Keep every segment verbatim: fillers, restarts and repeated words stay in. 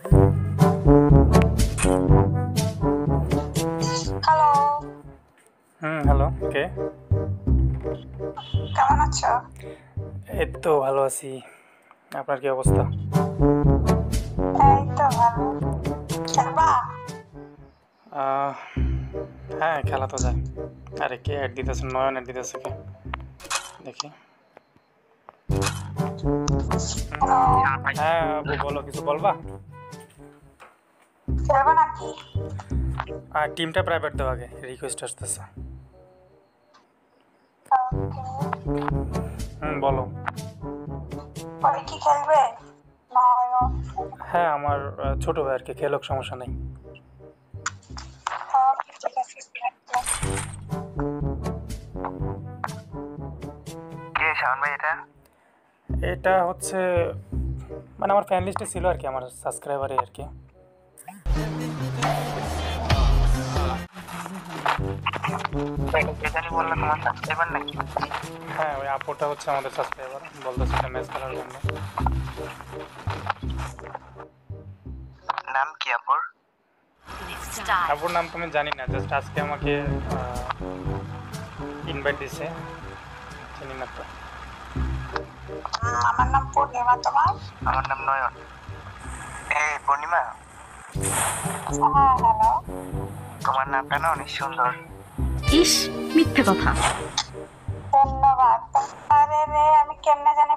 Hello. হুম hello, কে? কেমন আছো? এই তো ভালো আছি। আপনার কি অবস্থা? এই তো ভালো। খেলবা? আহ, হ্যাঁ খেলা তো যায়। আরে কে অ্যাড দিতেছে? নয়ন অ্যাড দিতেছে কে? দেখি। হ্যালো। হ্যাঁ আবু বলো, কিছু বলবা? খেলবা নাকি? আর টিমটা প্রাইভেট দাও, আগে রিকোয়েস্ট আসতেছে। ওকে। হুম বলো। পরে কি খেলবে? নয়ন। হ্যাঁ আমার আহ, ছোট ভাই আর কি, খেলোক, সমস্যা নেই। ওকে, ঠিক আছে। কে শাওন ভাই এটা? এটা হচ্ছে মানে আমার ফ্যান লিস্টে ছিল আর কি, আমার সাবস্ক্রাইবারে আর কি। কে জানি বললো তোমার সাবস্ক্রাইবার নাকি? হ্যাঁ ওই আপুটা হচ্ছে আমাদের সাবস্ক্রাইবার, বলতেছে এটা ম্যাচ খেলার জন্য। নাম কি আপুর? আপুর নাম তো আমি জানি না, জাস্ট আজকে আমাকে ইনভাইট দিছে, চিনি না তো। উম, আমার নাম পূর্ণিমা, তোমার? আমার নাম নয়ন। এই পূর্ণিমা, হ্যাঁ, হ্যালো। তোমার নামটা না অনেক সুন্দর। ইস, মিথ্যে কথা। ধন্যবাদ। আরে রে, আমি কেমনে জানি?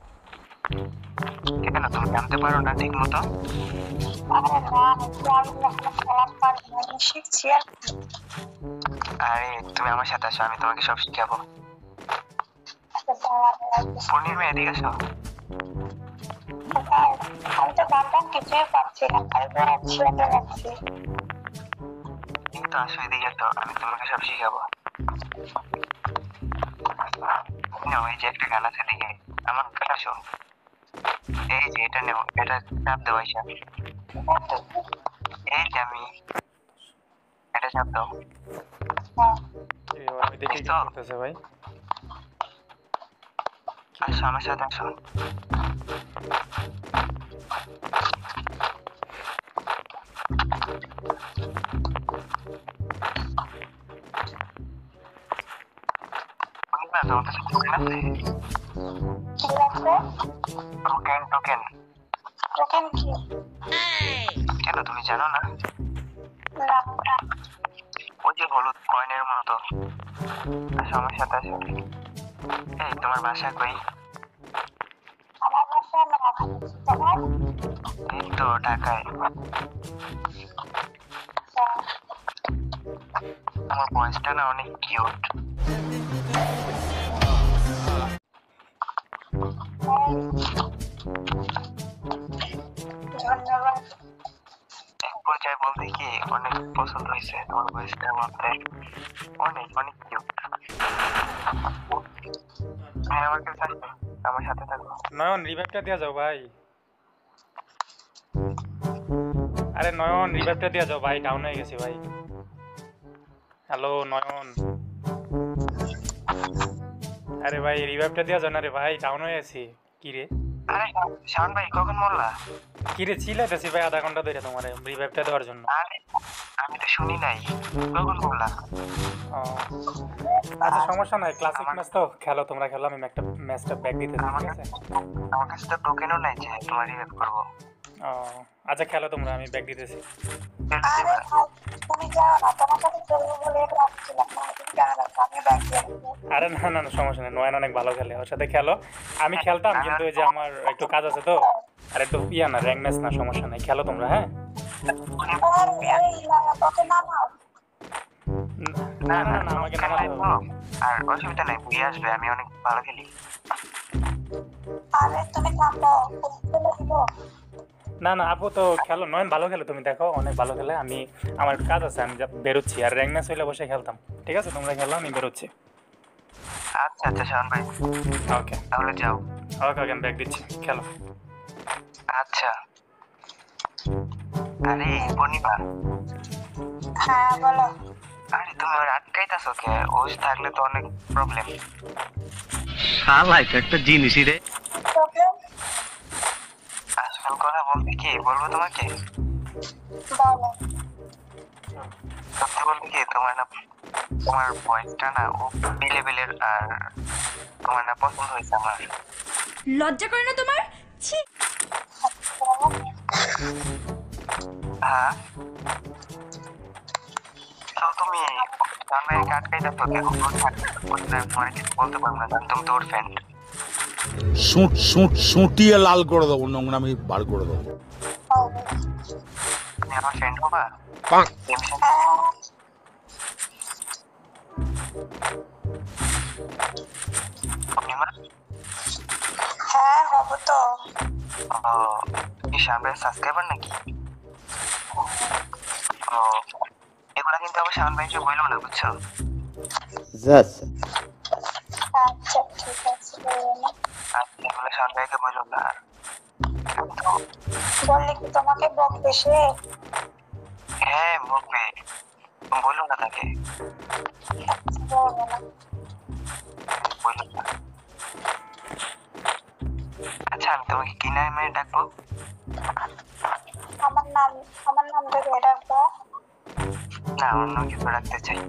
কেন তুমি জানতে পারো না ঠিক মতো? আরে না, একটু আমি এখনো খেলা পারি না, আমি শিখছি আর কি। আরে তুমি আমার সাথে আসো, আমি তোমাকে সব শিখাবো। আচ্ছা, দাঁড়াও, পূর্ণিমা এদিকে আসো। দাঁড়াও। আমি তো গান টান কিছুই পাচ্ছি না, তারপরে ছেড়ে রাখছি। কিন্তু আসো এদিকে আসো, আমি তোমাকে সব শিখাবো। নাও, এই যে একটা গান আছে এদিকে, আমার কাছে আসো। এই যে এটা নেও, এটা চাপ দেওয়া আইসা। এই যে আমি, এটা চাপ দাও। হ্যাঁ, এই ওর আমি দেখি কি করতেছে ভাই। আসো আমার সাথে আসো। পূর্ণিমা, তোমার কাছে টোকেন আছে? কি আছে? Token token. টোকেন কি? কেন তুমি জানো না? না, না। ওই যে হলুদ কয়েনের মতো। আসো আমার সাথে আসো। এই তোমার বাসা কই? আমার বাসা না, তোমার? এই তো ঢাকায়। আচ্ছা। আমার ভয়েসটা না অনেক কিউট। ধন্যবাদ। এক পর্যায়ে বলতে কি অনেক পছন্দ হয়েছে তোমার ভয়েসটা, বলতে অনেক অনেক কিউট। হ্যাঁ আমার কাছে আসো, আমার সাথে থাকো। নয়ন রিভাইভটা দিয়ে যাও ভাই। আরে নয়ন রিভাইভটা দিয়ে যাও ভাই, ডাউন হয়ে গেছি ভাই। হ্যালো নয়ন, আরে ভাই রিভাইভটা দিয়ে যাও না রে ভাই, ডাউন হয়ে গেছি। কি রে আরে শাওন ভাই, কখন বললা? কি রে চিল্লাইতেছি ভাই আধা ঘন্টা ধরে তোমার রিভাইভটা দেওয়ার জন্য। আরে আমি তো শুনি নাই, কখন বললা? ও, আচ্ছা সমস্যা নাই, ক্লাসিক ম্যাচ তো খেলো, তোমরা খেলো, আমি একটা ম্যাচটা ব্যাক দিতেছি, আমার ঠিক কাছে আছে? আমার কাছে তো টোকেনও নাই যে তোমার রিভাইভ করবো। ও আচ্ছা খেলো তোমরা, আমি ব্যাক দিতেছি। খেলতে আরে দিবা? ভাই, তুমি যাও না, তোমার সাথে খেলবো বলে ভাবছিলাম না, তুমি জানো না, আমি ব্যাগ দিয়ে রাখবো। আরে না না না, সমস্যা নেই, নয়ন অনেক ভালো খেলে, ওর সাথে খেলো। আমি খেলতাম কিন্তু ওই যে আমার একটু কাজ আছে তো, আর একটু ইয়া না, র্যাঙ্ক ম্যাচ না, সমস্যা নাই, খেলো তোমরা। হ্যাঁ আরে এই না, তোকে নামাও। না না না না, আমাকে নামাতে হবে না। আর অসুবিধা নাই, বুঝে আসবে, আমি অনেক ভালো খেলি। আরে তুমি থামো, খেলে দিব। না না আপু তো খেলো, নয়ন ভালো খেলে, তুমি দেখো অনেক ভালো খেলে। আমি আমার একটু কাজ আছে, আমি যা- বেরোচ্ছি, আর র্যাঙ্ক ম্যাচ হইলে বসে খেলতাম। ঠিক আছে তোমরা খেলো, আমি বেরোচ্ছি। আচ্ছা আচ্ছা শাওন ভাই, ওকে তাহলে যাও। ওকে ওকে, আমি ব্যাক দিচ্ছি, খেলো। আচ্ছা। আরে পূর্ণিমা, হ্যাঁ বলো। আরে তুমি ওর আটকাইতাছো কে? ওষ থাকলে তো অনেক প্রবলেম। শালা এটা একটা জিনিসই রে। তোকে আসো আসল কথা বলতে কি বলবো তোমাকে? বলো। সত্যি বলতে কি, তোমার না তোমার ভয়েসটা না ও বি লেভেলের, আর তোমার না পছন্দ হয়েছে আমার। লজ্জা করে না তোমার? ছি। হ্যাঁ, তো তুমি আমার কাট কাইটা তো কেন তোমার কিছু বলতে পারবো না, তুমি তো ওর ফ্রেন্ড। সুট সুট সুটিয়ে লাল করে দেবো, নোংরামি বার করে দেবো। তুমি আমার ফ্রেন্ড হবা? হ্যাঁ হবো তো। তুমি শামবের সাবস্ক্রাইবার নাকি? ও, এগুলা কিন্তু আবার শামন ভাই বললো না, বুঝছো? আচ্ছা ঠিক আছে, বলো না। আচ্ছা, এগুলো শামন ভাইকে বললো না। বললে কি তোমাকে বকবে সে? হ্যাঁ বলবে, বললো না তাকে, বলবো না। বললো না। আচ্ছা, আমি তোমাকে কি নামে ডাকবো? আমার নাম আমার নাম ধরে ডাকবো? না, অন্য কিছু রাখতে চাই।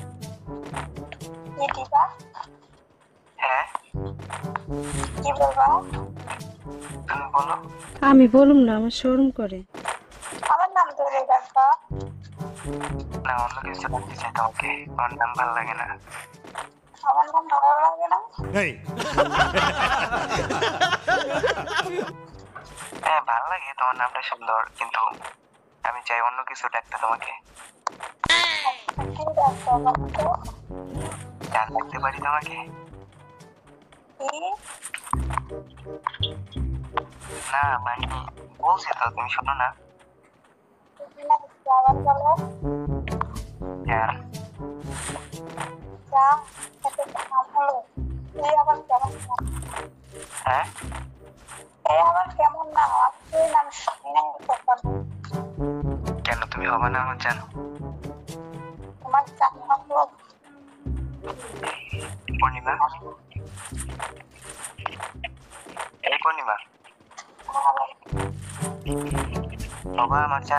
কি দিবা? হ্যাঁ, কি বলবা? তুমি বলো। আমি বলুম না, আমার শরম করে। আমার নাম ধরে ডাকবা? না, অন্য কিছু রাখতে চাই তোমাকে, আমার নাম ভালো লাগে না। আমার নাম ভালো লাগে না? হ্যাঁ ভালো লাগে, তোমার নামটা সুন্দর, কিন্তু আমি চাই অন্য কিছু ডাকতে তোমাকে। কি ডাকবো আমাকে? জান ডাকতে পারি তোমাকে? কি? না মানে বলছি তো, তুমি শোনো না। তুমি না কিছু আবার বলো। হ্যাঁ, যা, এত নাম হলো। এই আবার কেমন নাম? হ্যাঁ, এই আবার কেমন নাম? আপনি নাম শুনি নাই কখনো। কেন তুমি হবে না আমার জানো? তোমার জানা হলো পূর্ণিমা, এই পূর্ণিমা বাবা আমার জান।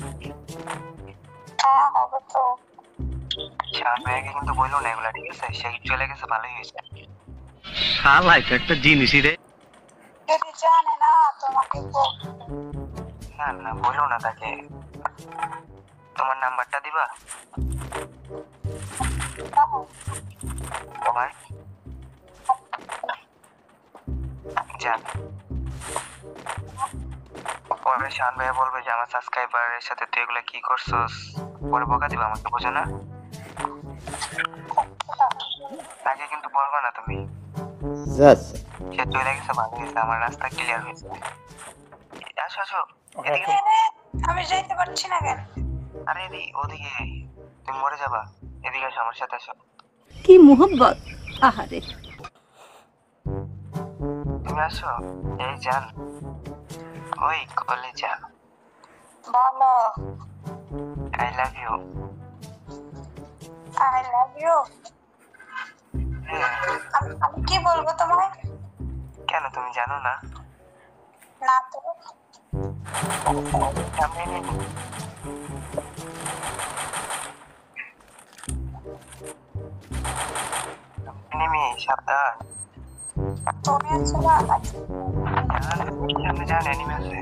হ্যাঁ হবে তো। শান ভাইয়াকে কিন্তু বললো না এগুলা, ঠিক আছে? সে চলে গেছে, ভালোই হয়েছে। শালা এটা একটা জিনিসই রে। যদি জানে না তোমাকে বলবে। না না, বললো না তাকে। তোমার নাম্বারটা দিবা? দাও। তোমার জান, পরে শান ভাইয়া বলবে যে আমার সাবস্ক্রাইবারের সাথে তুই এগুলা কি করছস, পরে বকা দিবা আমাকে, বোঝো না? তাকে কিন্তু বলবা না তুমি। সে চলে গেছে, ভালো হয়েছে, আমার রাস্তা ক্লিয়ার হয়েছে। আসো আসো এদিকে। আমি যাইতে পারছি না কেন? আরে এদিকে, ওদিকে তুমি মরে যাবা, এদিকে আসো, আমার সাথে আসো। কি মোহব্বত! আহারে, তুমি আসো। এই জান, ওই কলেজা, বলো। I love you. I love you. আমি কি বলবো তোমায়? কেন তুমি জানো না? না তো। আমি নিমি, সাবধান। তুমি আছো না? আমি জানি এনিমি আছে।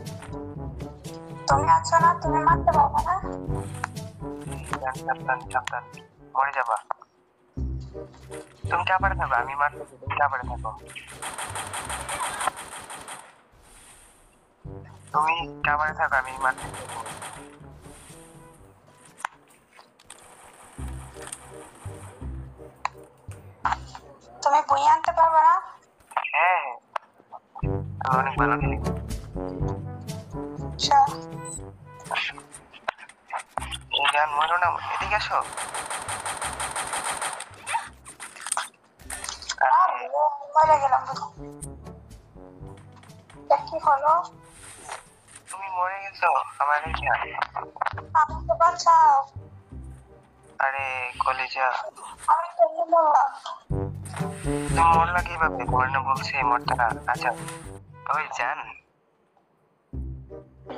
তুমি আছো না? তুমি মারতে পারবে না? সাবধান সাবধান, মরে যাবা। তুমি কাপড়ে থাকো, আমি মারতেছি, তুমি কাপড়ে থাকো। তুমি কাপড়ে থাকো, আমি মারতেছি। তুমি বই আনতে পারবে না? হ্যাঁ, আমি অনেক ভালো খেলি। আচ্ছা। এই গান মরো না, এদিকে আসো। মরে গেলাম। কি হলো? তুমি মরে গেছো আমার রেখে। আমাকে বাঁচাও। আরে কলেজা, আমি কেমনি বললাম? তুমি মরলা কিভাবে? তোমার না বলছি মরতে না। আচ্ছা ওই জান,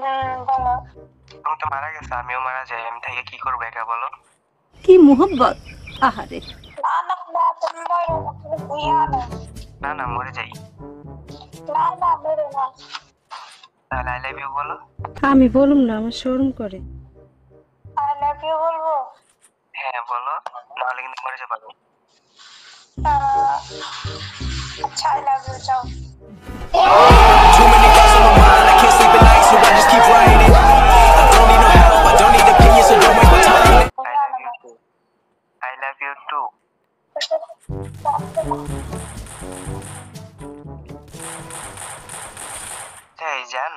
হুম বলো। তুমি তো মারা গেছো, আমিও মারা যাই, আমি থেকে কি করবো একা বলো? কি মোহব্বত, আহারে। না না না তুমি মরো না, তুমি বুঝা না। না না মরে যাই। না না মরো না। তাহলে আই লাভ ইউ বলো। আমি বলুম না, আমার শরম করে। আই লাভ ইউ বলবো? হ্যাঁ বলো, নাহলে কিন্তু মরে যাবো। আহ, আচ্ছা আই লাভ ইউ চাও। Too many thoughts on my mind, I can't sleep at night, so I just keep writing. I don't need no help, I don't need opinions, so don't waste my time. I love you too. I love you too. এই জান,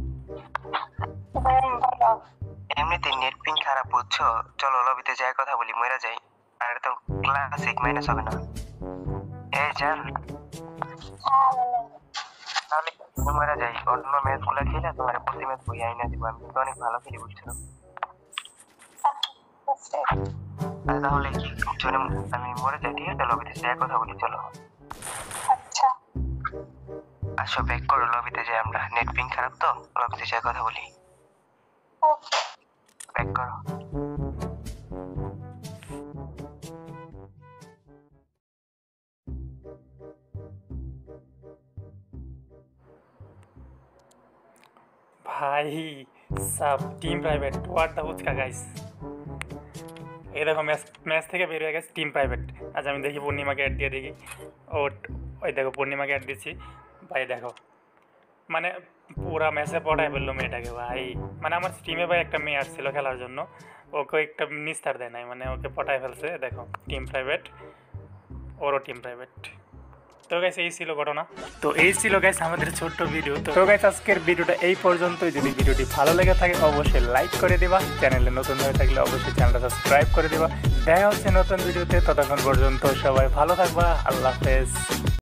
হুম বলো। এমনিতে net ping খারাপ বুঝছো, চলো লবিতে যাই কথা বলি, মরে যাই, আর এটা তো ক্লাসিক মাইনাস হবে না। এই জান, হ্যাঁ বলো। তাহলে তুমি মরে যাই, অন্য ম্যাচ গুলো খেলে তোমার প্রতি ম্যাচ বই আইনা দিব, আমি তো অনেক ভালো খেলি বুঝছো। আচ্ছা, আর তাহলে চলে আমি মরে যাই, ঠিক আছে? লবিতে যাই কথা বলি, চলো। আচ্ছা আসো ব্যাক করো, লবিতে যাই আমরা, নেট পিং খারাপ তো, লবিতে যাই কথা বলি, ওকে। ব্যাক করো। ভাই সাব team private what the fuchka guys. এই দেখো ম্যাচ ম্যাচ থেকে বের হয়ে গেছে টিম প্রাইভেট। আজ আমি দেখি পূর্ণিমাকে অ্যাড দিয়ে দেখি। ও ওই দেখো পূর্ণিমাকে অ্যাড দিচ্ছি ভাই, দেখো মানে পুরা ম্যাচে পড়ায় বললো মেয়েটাকে ভাই। মানে আমার টিমে ভাই একটা মেয়ে আসছিল খেলার জন্য, ওকে একটা নিস্তার দেয় নাই, মানে ওকে পটায় ফেলছে। দেখো টিম প্রাইভেট, ওরও টিম প্রাইভেট। তো গাইস এই ছিল ঘটনা। তো এই ছিল গাইস আমাদের ছোট্ট ভিডিও। তো গাইস আজকের ভিডিওটা এই পর্যন্তই। যদি ভিডিওটি ভালো লেগে থাকে অবশ্যই লাইক করে দিবা, চ্যানেলে নতুন হয়ে থাকলে অবশ্যই চ্যানেলটা সাবস্ক্রাইব করে দিবা। দেখা হচ্ছে নতুন ভিডিওতে, ততক্ষণ পর্যন্ত সবাই ভালো থাকবা, আল্লাহ হাফেজ।